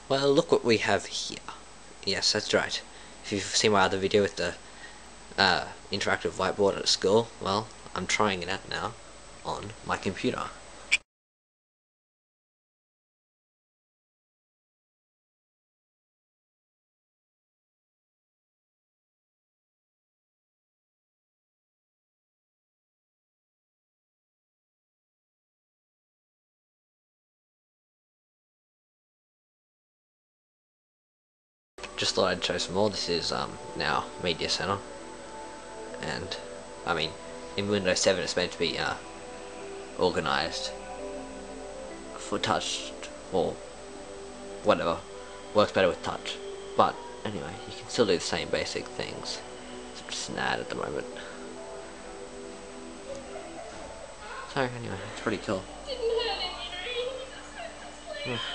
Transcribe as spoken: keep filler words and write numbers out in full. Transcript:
Well, look what we have here. Yes, that's right. If you've seen my other video with the uh, interactive whiteboard at school, well, I'm trying it out now on my computer. Just thought I'd show some more. This is um, now Media Center, and I mean, in Windows seven it's meant to be uh, organized for touch or whatever. Works better with touch, but anyway, you can still do the same basic things. It's just an ad at the moment. So anyway, it's pretty cool. Hmm.